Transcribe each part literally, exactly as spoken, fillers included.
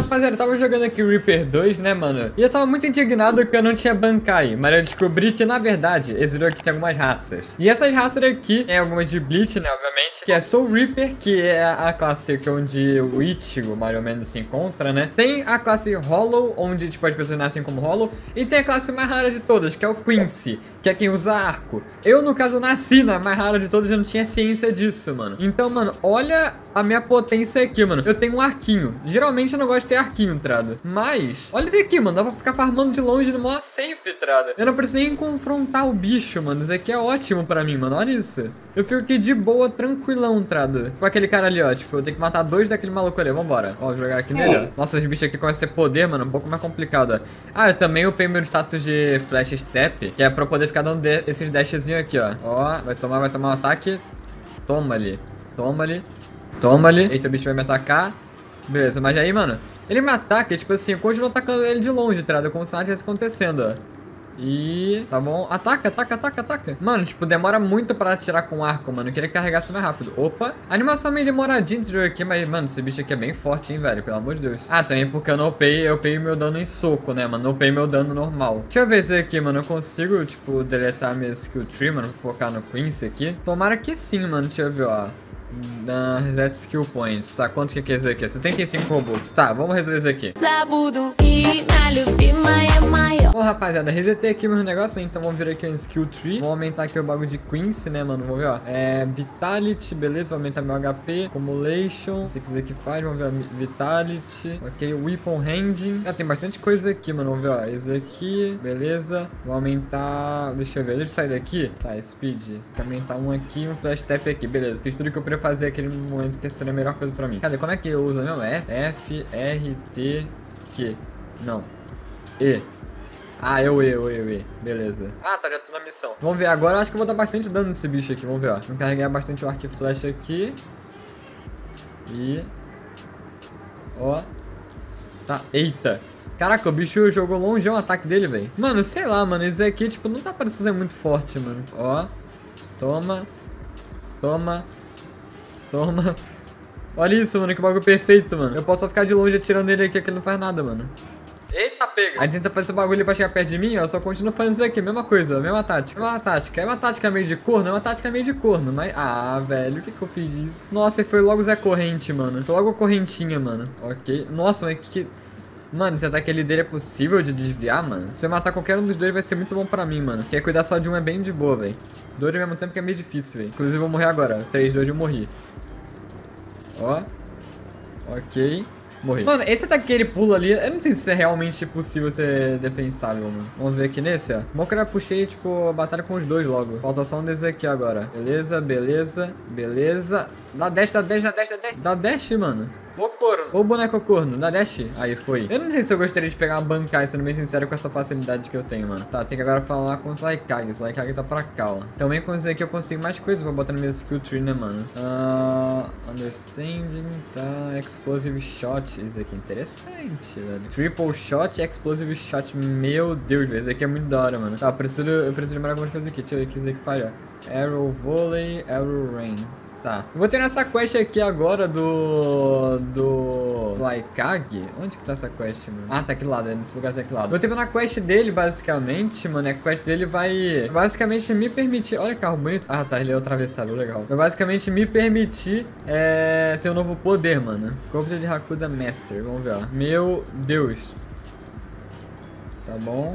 rapaziada, eu tava jogando aqui o Reaper dois, né, mano? E eu tava muito indignado que eu não tinha Bankai. Mas eu descobri que, na verdade, esse jogo aqui tem algumas raças. E essas raças aqui, tem algumas de Bleach, né, obviamente. Que é Soul Reaper, que é a classe que onde o Ichigo, mais ou menos, se encontra, né? Tem a classe Hollow, onde, tipo, as pessoas nascem como Hollow. E tem a classe mais rara de todas, que é o Quincy, que é quem usa arco. Eu, no caso, nasci na mais rara de todas, eu não tinha ciência disso, mano. Então, mano, olha a minha potência aqui, mano. Eu tenho um arquinho. Geralmente eu não gosto de ter arquinho, trado. Mas, olha isso aqui, mano. Dá pra ficar farmando de longe no maior safe, trado. Eu não preciso nem confrontar o bicho, mano. Isso aqui é ótimo pra mim, mano. Olha isso. Eu fico aqui de boa, tranquilão, trado. Com aquele cara ali, ó. Tipo, eu tenho que matar dois daquele maluco ali. Vambora. Ó, vou jogar aqui nele, ó. Nossa, os bichos aqui começam a ter poder, mano. Um pouco mais complicado, ó. Ah, eu também upei meu status de Flash Step, que é pra eu poder ficar dando de esses dashzinhos aqui, ó. Ó, vai tomar, vai tomar um ataque. Toma ali. Toma ali. Toma ali. Eita, o bicho vai me atacar. Beleza, mas aí, mano, ele me ataca, tipo assim, eu continuo atacando ele de longe, tá? Como se nada tivesse acontecendo, ó. E... tá bom. Ataca, ataca, ataca, ataca. Mano, tipo, demora muito pra atirar com arco, mano. Eu queria que carregasse mais rápido. Opa. A animação é meio demoradinha esse jogo aqui, mas, mano, esse bicho aqui é bem forte, hein, velho. Pelo amor de Deus. Ah, também porque eu não upei, eu upei meu dano em soco, né, mano. Não upei meu dano normal. Deixa eu ver isso aqui, mano. Eu consigo, tipo, deletar minha skill tree, mano. Focar no Quincy aqui. Tomara que sim, mano. Deixa eu ver, ó. Na reset skill points, tá? Quanto que é isso aqui? setenta e cinco robux. Tá, vamos resolver isso aqui. Bom, rapaziada, resetei aqui meus negócios, então vamos vir aqui em skill tree. Vou aumentar aqui o bagulho de Quincy, né, mano? Vamos ver, ó. É Vitality, beleza? Vou aumentar meu H P. Accumulation. Se quiser que faz, vamos ver a Vitality. Ok, Weapon Handing. Ah, tem bastante coisa aqui, mano. Vamos ver, ó. Esse aqui, beleza. Vou aumentar. Deixa eu ver, deixa eu sair daqui. Tá, Speed. Vou aumentar um aqui, um Flash Step aqui, beleza. Fiz tudo que eu queria fazer aquele momento que seria a melhor coisa pra mim. Cadê? Como é que eu uso mesmo? F, F, R, T, Q. Não. E. Ah, eu E, eu E, eu E. Beleza. Ah, tá, já tô na missão. Vamos ver, agora eu acho que eu vou dar bastante dano nesse bicho aqui. Vamos ver, ó. Vou carregar bastante o arco e flecha aqui. E... ó. Tá, eita. Caraca, o bicho jogou longe o ataque dele, velho. Mano, sei lá, mano. Esse aqui, tipo, não tá parecendo ser muito forte, mano. Ó. Toma. Toma. Toma. Olha isso, mano, que bagulho perfeito, mano. Eu posso só ficar de longe atirando ele aqui, que ele não faz nada, mano. Eita, pega. Aí tenta fazer esse bagulho pra chegar perto de mim, ó. Eu só continuo fazendo isso aqui, mesma coisa, mesma tática. Mesma tática. É uma tática meio de corno, é uma tática meio de corno. Mas, ah, velho, o que que eu fiz disso? Nossa, foi logo o Zé Corrente, mano. Foi logo a correntinha, mano. Ok. Nossa, mas que... mano, esse ataque ali dele é possível de desviar, mano? Se eu matar qualquer um dos dois vai ser muito bom pra mim, mano. Porque cuidar só de um é bem de boa, velho. Dois ao mesmo tempo que é meio difícil, velho. Inclusive eu vou morrer agora. três, dois, eu morri. Ó. Ok. Morri. Mano, esse ataque que ele pula ali, eu não sei se é realmente possível ser defensável, mano. Vamos ver aqui nesse, ó. Bom que eu já puxei, tipo, a batalha com os dois logo. Falta só um desses aqui agora. Beleza, beleza, beleza. Dá dash, dá dash, dá dash, dá dash. Dá dash, mano. Ô corno. Ô boneco corno, dá dash. Aí foi. Eu não sei se eu gostaria de pegar uma Bankai, sendo bem sincero, com essa facilidade que eu tenho, mano. Tá, tem que agora falar com o Slaykage. Slaykage tá pra cá, ó. Também com isso aqui eu consigo mais coisas pra botar na minha skill tree, né, mano? Uh, understanding, tá. Explosive shot. Isso aqui é interessante, velho. Triple shot e explosive shot. Meu Deus, velho. Isso aqui é muito da hora, mano. Tá, eu preciso, eu preciso lembrar alguma coisa aqui. Deixa eu ver o que isso aqui faz, ó. Arrow volley, arrow rain. Tá, eu vou ter essa quest aqui agora do... do... Slaykage. Onde que tá essa quest, mano? Ah, tá aqui do lado, é nesse lugar aqui do lado. Vou ter na quest dele, basicamente, mano. A quest dele vai... basicamente me permitir... olha que carro bonito. Ah, tá, ele é atravessado, legal. Vai basicamente me permitir é... ter um novo poder, mano. Corpo de Hakuda Master, vamos ver, ó. Meu Deus. Tá bom.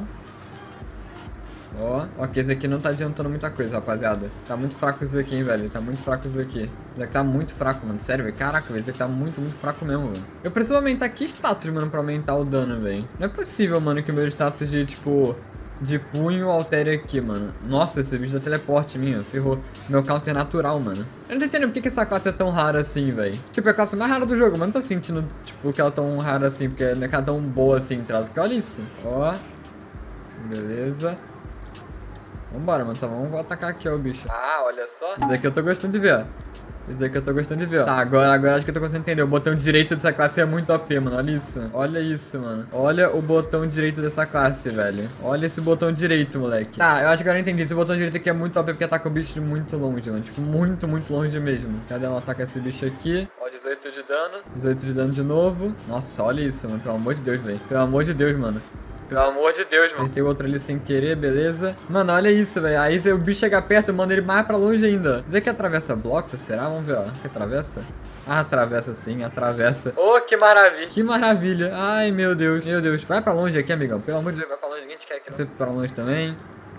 Ó, ok, esse aqui não tá adiantando muita coisa, rapaziada. Tá muito fraco isso aqui, hein, velho. Tá muito fraco isso aqui. Isso aqui tá muito fraco, mano. Sério, velho. Caraca, velho. Isso aqui tá muito, muito fraco mesmo, velho. Eu preciso aumentar aqui status, mano, pra aumentar o dano, velho. Não é possível, mano, que o meu status de, tipo... de punho altere aqui, mano. Nossa, esse bicho da teleporte minha. Ferrou. Meu counter natural, mano. Eu não tô entendendo por que, que essa classe é tão rara assim, velho. Tipo, é a classe mais rara do jogo, mas não tô sentindo, tipo, que ela é tão rara assim. Porque não é que ela é tão boa assim, entrada. Porque olha isso. Ó. Beleza. Vambora, mano, só vamos atacar aqui, ó, o bicho. Ah, olha só. Isso aqui eu tô gostando de ver, ó. Isso aqui eu tô gostando de ver, ó. Tá, agora, agora acho que eu tô conseguindo entender. O botão direito dessa classe é muito O P, mano. Olha isso. Olha isso, mano. Olha o botão direito dessa classe, velho. Olha esse botão direito, moleque. Tá, eu acho que agora eu entendi. Esse botão direito aqui é muito O P porque ataca o bicho de muito longe, mano. Tipo, muito, muito longe mesmo. Cadê um ataque esse bicho aqui? Ó, dezoito de dano. dezoito de dano de novo. Nossa, olha isso, mano. Pelo amor de Deus, velho. Pelo amor de Deus, mano. Pelo amor de Deus, mano. Acertei outro ali sem querer, beleza. Mano, olha isso, velho. Aí o bicho chega perto, eu mando ele mais pra longe ainda. Isso aqui atravessa bloco? Será? Vamos ver, ó. Que atravessa? Ah, atravessa sim, atravessa. Oh, que maravilha. Que maravilha. Ai, meu Deus. Meu Deus. Vai pra longe aqui, amigão. Pelo amor de Deus, vai pra longe. Ninguém te quer aqui. Você pra longe também.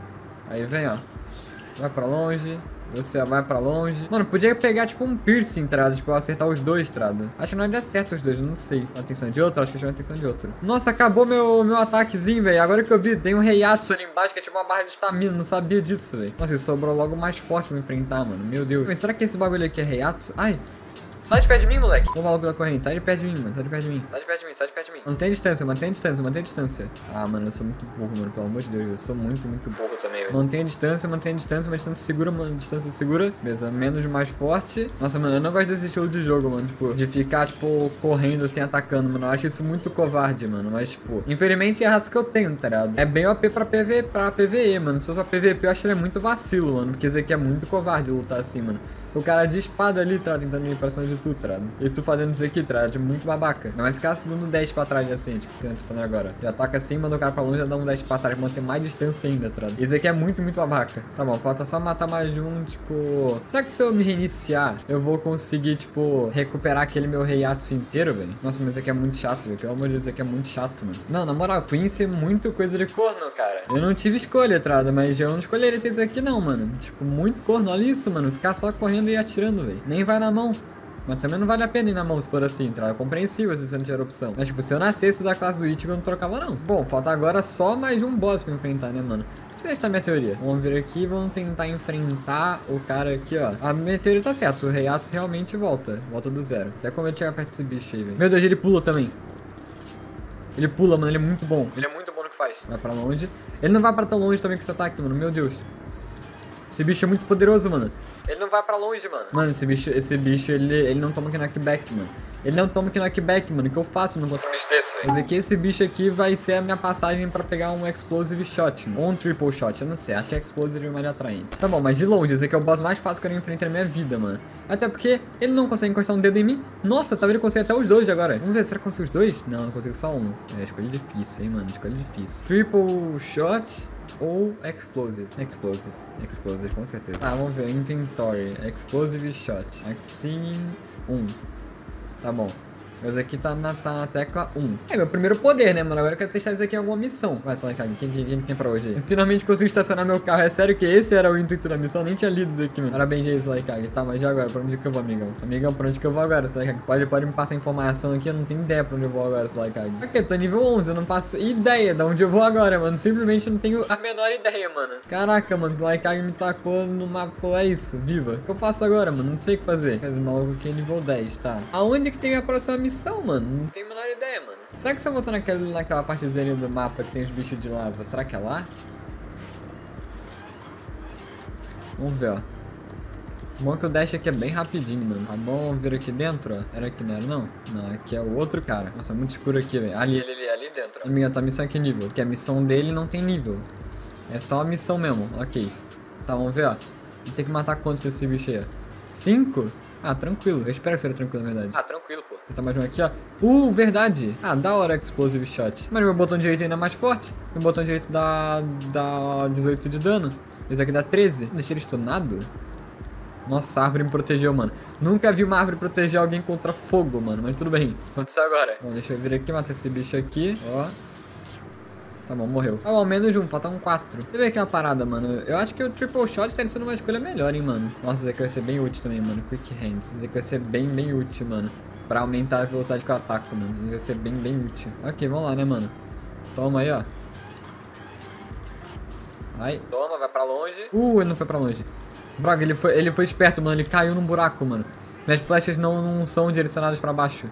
Aí vem, ó. Vai pra longe. Você vai pra longe. Mano, podia pegar, tipo, um piercing, trado. Tipo, acertar os dois, trado. Acho que não ia dar certo os dois, não sei. Atenção de outro? Acho que chama atenção de outro. Nossa, acabou meu, meu ataquezinho, velho. Agora que eu vi, tem um Reiatsu ali embaixo, que é tipo uma barra de estamina. Não sabia disso, velho. Nossa, ele sobrou logo mais forte pra enfrentar, mano. Meu Deus. Mas será que esse bagulho aqui é Reiatsu? Ai. Sai de perto de mim, moleque. O maluco da corrente. Sai de perto de mim, mano. Sai de perto de mim. Sai de perto de mim, sai de perto de mim. Mantém a distância, mantém a distância, mantém a distância. Ah, mano, eu sou muito burro, mano. Pelo amor de Deus, eu sou muito, muito burro também, velho. Mantém a distância, mantém a distância, uma distância segura, mano. Distância segura. Beleza, menos mais forte. Nossa, mano, eu não gosto desse estilo de jogo, mano. Tipo, de ficar, tipo, correndo assim, atacando, mano. Eu acho isso muito covarde, mano. Mas, tipo, infelizmente é a raça que eu tenho, tá ligado? É bem O P pra, P V, pra P V E, mano. Se fosse pra P V P, eu acho que ele é muito vacilo, mano. Porque isso aqui é muito covarde lutar assim, mano. O cara de espada ali, tá tentando ir pra cima de tu, tá? E tu fazendo isso aqui, tá? É muito babaca. Não, mas ficar dando dez pra trás assim, tipo, que eu tô falando agora. Já ataca assim, manda o cara pra longe, já dá um dez pra trás, manter mais distância ainda, tá? Isso aqui é muito, muito babaca. Tá bom, falta só matar mais um, tipo... Será que se eu me reiniciar, eu vou conseguir, tipo, recuperar aquele meu Reiatsu inteiro, velho? Nossa, mas isso aqui é muito chato, velho. Pelo amor de Deus, isso aqui é muito chato, mano. Não, na moral, Quincy é muito coisa de corno, cara. Eu não tive escolha, trada, mas eu não escolheria ter isso aqui não, mano. Tipo, muito corno. Olha isso, mano. Ficar só correndo e atirando, velho. Nem vai na mão. Mas também não vale a pena ir na mão se for assim, tá? É compreensível se você não tiver opção. Mas, tipo, se eu nascesse da classe do Ichigo, eu não trocava, não. Bom, falta agora só mais um boss pra enfrentar, né, mano? Deixa eu testar minha teoria. Vamos vir aqui e vamos tentar enfrentar o cara aqui, ó. A minha teoria tá certa. O Reiatsu realmente volta. Volta do zero. Até com medo de chegar perto desse bicho aí, velho. Meu Deus, ele pula também. Ele pula, mano. Ele é muito bom. Ele é muito bom no que faz. Vai pra longe. Ele não vai pra tão longe também com esse ataque, mano. Meu Deus. Esse bicho é muito poderoso, mano. Ele não vai pra longe, mano. Mano, esse bicho, esse bicho, ele, ele não toma knockback, mano. Ele não toma knockback, mano. O que eu faço no contra um bicho desse, velho? Mas aqui, esse bicho aqui vai ser a minha passagem pra pegar um Explosive Shot, mano. Ou um Triple Shot, eu não sei. Acho que é Explosive é mais atraente. Tá bom, mas de longe, esse aqui é o boss mais fácil que eu enfrentei na minha vida, mano. Até porque ele não consegue encostar um dedo em mim. Nossa, talvez ele consiga até os dois agora. Vamos ver, será que eu consigo os dois? Não, eu consigo só um. É, escolha difícil, hein, mano. Escolha difícil. Triple Shot ou Explosive. Explosive. Explosive, com certeza. Ah, vamos ver. Inventory. Explosive Shot. Axing um. Tá bom. Mas aqui tá na, tá na tecla um. É meu primeiro poder, né, mano? Agora eu quero testar isso aqui em alguma missão. Vai, Slaykag, quem, quem, quem tem pra hoje aí? Eu finalmente consegui estacionar meu carro. É sério que esse era o intuito da missão? Eu nem tinha lido isso aqui, mano. Parabéns aí, Slaykag. Tá, mas já agora? Pra onde que eu vou, amigão? Amigão, pra onde que eu vou agora, Slaykag? Pode, pode me passar informação aqui? Eu não tenho ideia pra onde eu vou agora, Slaykag. Ok, eu tô nível onze. Eu não faço ideia de onde eu vou agora, mano. Simplesmente não tenho a menor ideia, mano. Caraca, mano. Slaykag me tacou no mapa. Falou, é isso, viva. O que eu faço agora, mano? Não sei o que fazer. Quer dizer, maluco aqui é nível dez, tá? Aonde que tem minha próxima missão, mano? Não tenho a menor ideia, mano. Será que se eu voltar naquela, naquela partezinha do mapa que tem os bichos de lava, será que é lá? Vamos ver, ó. Bom que o dash aqui é bem rapidinho, mano. Tá bom, vamos ver aqui dentro, ó. Era aqui, não era não? Não, aqui é o outro cara. Nossa, é muito escuro aqui, velho. Ali, ali, ali, ali dentro. ó. Amiga, tá a missão aqui nível. Porque a missão dele não tem nível. É só a missão mesmo, ok. Tá, vamos ver, ó. Tem que matar quantos desse bicho aí, ó? Cinco? Ah, tranquilo. Eu espero que seja tranquilo, na verdade. Ah, tranquilo, pô. Tá mais um aqui, ó. Uh, verdade. Ah, da hora Explosive Shot. Mas meu botão direito ainda é mais forte. Meu botão direito dá, dá dezoito de dano. Esse aqui dá treze. Deixei ele stunado? Nossa, a árvore me protegeu, mano. Nunca vi uma árvore proteger alguém contra fogo, mano. Mas tudo bem. Aconteceu agora. Bom, deixa eu vir aqui, matar esse bicho aqui. Ó. Tá bom, morreu. Tá bom, menos um, falta um quatro. Deixa eu ver aqui uma parada, mano. Eu acho que o Triple Shot tá sendo uma escolha melhor, hein, mano. Nossa, isso aqui vai ser bem útil também, mano. Quick Hands. Isso aqui vai ser bem, bem útil, mano. Pra aumentar a velocidade que eu ataco, mano. Isso vai ser bem, bem útil. Ok, vamos lá, né, mano. Toma aí, ó. Vai. Toma, vai pra longe. Uh, ele não foi pra longe. Droga, ele foi, ele foi esperto, mano. Ele caiu num buraco, mano. Minhas flechas não, não são direcionadas pra baixo.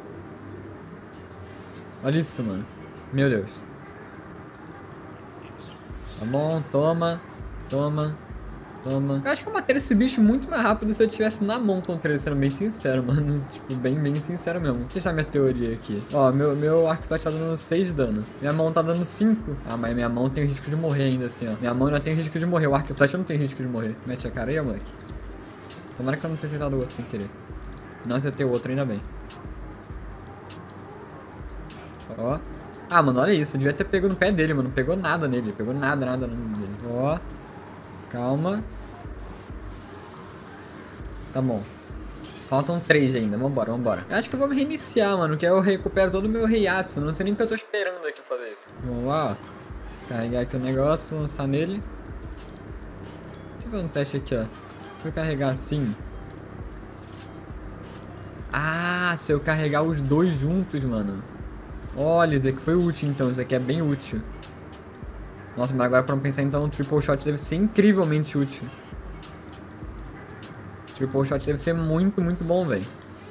Olha isso, mano. Meu Deus. Tá bom, toma, toma, toma. Eu acho que eu matei esse bicho muito mais rápido se eu tivesse na mão contra ele, sendo bem sincero, mano. Tipo, bem, bem sincero mesmo. Deixa eu testar minha teoria aqui. Ó, meu, meu arco flash tá dando seis de dano. Minha mão tá dando cinco. Ah, mas minha mão tem risco de morrer ainda assim, ó. Minha mão ainda tem risco de morrer. O arco flash não tem risco de morrer. Mete a cara aí, ó, moleque. Tomara que eu não tenha acertado o outro sem querer. Não acertei o outro, ainda bem. Ó. Ah, mano, olha isso. Eu devia ter pego no pé dele, mano. Não pegou nada nele. Pegou nada, nada, nada nele. Ó. Calma. Tá bom. Faltam três ainda. Vambora, vambora. Eu acho que eu vou me reiniciar, mano. Que aí eu recupero todo o meu Reiatsu. Não sei nem o que eu tô esperando aqui fazer isso. Vamos lá, ó. Carregar aqui o negócio. Lançar nele. Deixa eu ver um teste aqui, ó. Se eu carregar assim... Ah, se eu carregar os dois juntos, mano. Olha, isso aqui foi útil, então. Isso aqui é bem útil. Nossa, mas agora pra não pensar, então, o Triple Shot deve ser incrivelmente útil. Triple Shot deve ser muito, muito bom, velho.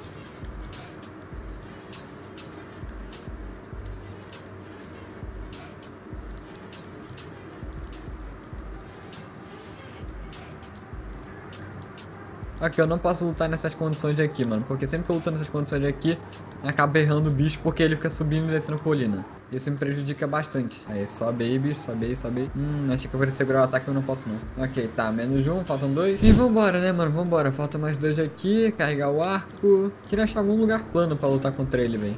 Aqui, eu não posso lutar nessas condições aqui, mano. Porque sempre que eu luto nessas condições aqui, acaba errando o bicho porque ele fica subindo e descendo colina. Isso me prejudica bastante. Aí, sobe aí, bicho. Sobe aí, sobe aí. Hum, achei que eu vou segurar o ataque, eu não posso não. Ok, tá. Menos um, faltam dois. E vambora, né, mano? Vambora. Falta mais dois aqui. Carregar o arco. Queria achar algum lugar plano pra lutar contra ele, velho.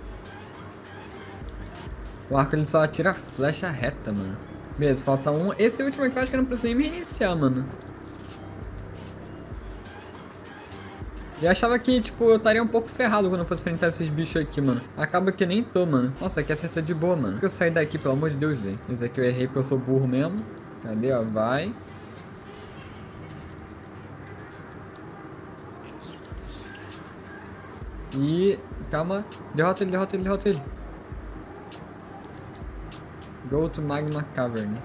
O arco, ele só atira flecha reta, mano. Beleza, falta um. Esse último aqui eu acho que eu não preciso nem me reiniciar, mano. Eu achava que, tipo, eu estaria um pouco ferrado quando eu fosse enfrentar esses bichos aqui, mano. Acaba que nem tô, mano. Nossa, aqui acerta de boa, mano. Por que eu saí daqui, pelo amor de Deus, velho? Isso aqui eu errei porque eu sou burro mesmo. Cadê, ó? Vai. E... calma. Derrota ele, derrota ele, derrota ele. Go to Magma Cavern.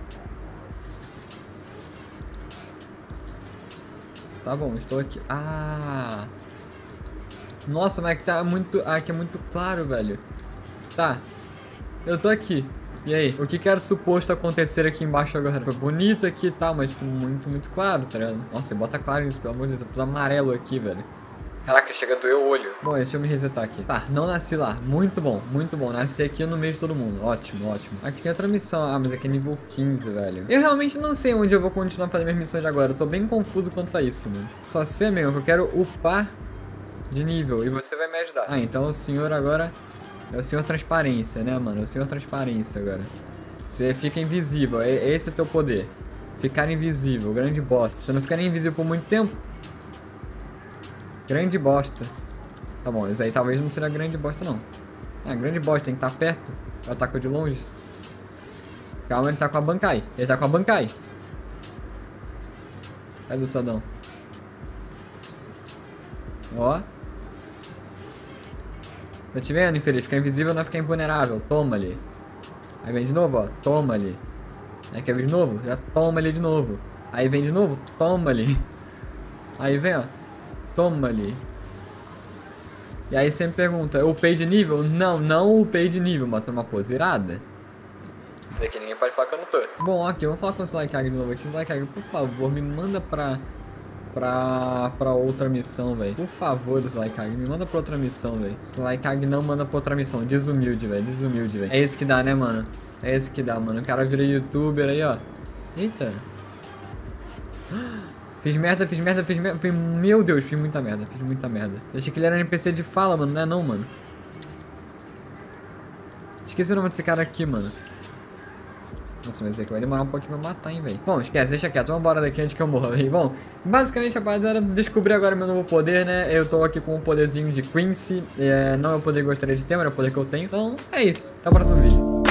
Tá bom, estou aqui. Ah! Nossa, mas aqui tá muito... Ah, aqui é muito claro, velho. Tá. Eu tô aqui. E aí? O que que era suposto acontecer aqui embaixo agora? Foi bonito aqui e tal, mas tipo, muito, muito claro, tá ligado? Nossa, bota claro nisso, pelo amor de Deus. Eu preciso amarelo aqui, velho. Caraca, chega a doer o olho. Bom, deixa eu me resetar aqui. Tá, não nasci lá. Muito bom, muito bom. Nasci aqui no meio de todo mundo. Ótimo, ótimo. Aqui tem outra missão. Ah, mas aqui é nível quinze, velho. Eu realmente não sei onde eu vou continuar fazendo minhas missões de agora. Eu tô bem confuso quanto a isso, mano. Só sei mesmo que eu quero upar de nível. E você vai me ajudar. Ah, então o senhor agora é o senhor transparência, né, mano? É o senhor transparência agora. Você fica invisível. É, esse é o teu poder. Ficar invisível. Grande bosta. Você não ficaria invisível por muito tempo? Grande bosta. Tá bom, isso aí talvez não seja grande bosta, não. Ah, grande bosta, tem que estar perto. Eu ataco de longe. Calma, ele tá com a Bankai. Ele tá com a Bankai. Cadê o Sadão? Ó. Tá te vendo, infeliz? Ficar invisível não é ficar invulnerável. Toma ali. Aí vem de novo, ó. Toma ali. Aí quer vir de novo? Já toma ali de novo. Aí vem de novo? Toma ali. Aí vem, ó. Toma ali. E aí você me pergunta, eu upei de nível? Não, não upei de nível, mas tô numa pose irada. Isso aqui ninguém pode falar que eu não tô. Bom, ok, eu vou falar com o Slikag de novo aqui. Slikag, por favor, me manda pra... Pra... Pra outra missão, velho. Por favor, Slikag, me manda pra outra missão, velho. Slikag não manda pra outra missão. Desumilde, velho, desumilde, velho. É isso que dá, né, mano? É isso que dá, mano. O cara vira youtuber aí, ó. Eita. Fiz merda, fiz merda, fiz merda. Meu Deus, fiz muita merda, fiz muita merda. Eu achei que ele era um N P C de fala, mano. Não é não, mano. Esqueci o nome desse cara aqui, mano. Nossa, mas esse aqui vai demorar um pouquinho pra matar, hein, velho. Bom, esquece, deixa quieto. Vamos embora daqui antes que eu morra, velho. Bom, basicamente, rapaziada, descobri agora meu novo poder, né? Eu tô aqui com um poderzinho de Quincy. É, não é o poder que eu gostaria de ter, mas é o poder que eu tenho. Então, é isso. Até o próximo vídeo.